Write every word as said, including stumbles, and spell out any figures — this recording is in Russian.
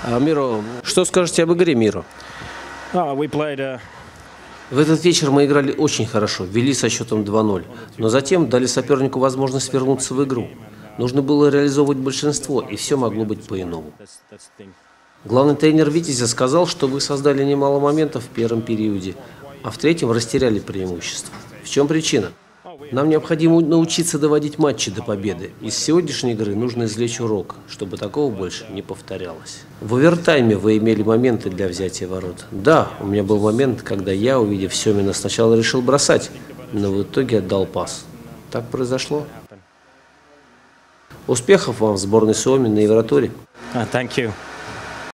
А, Миро, что скажете об игре, Миро? Oh, we played, uh... В этот вечер мы играли очень хорошо, вели со счетом два ноль, но затем дали сопернику возможность вернуться в игру. Нужно было реализовывать большинство, и все могло быть по-иному. Главный тренер «Витязя» сказал, что вы создали немало моментов в первом периоде, а в третьем растеряли преимущество. В чем причина? Нам необходимо научиться доводить матчи до победы. Из сегодняшней игры нужно извлечь урок, чтобы такого больше не повторялось. В овертайме вы имели моменты для взятия ворот. Да, у меня был момент, когда я, увидев Семина, сначала решил бросать, но в итоге отдал пас. Так произошло. Успехов вам в сборной Суоми на Евротуре. Uh, thank you.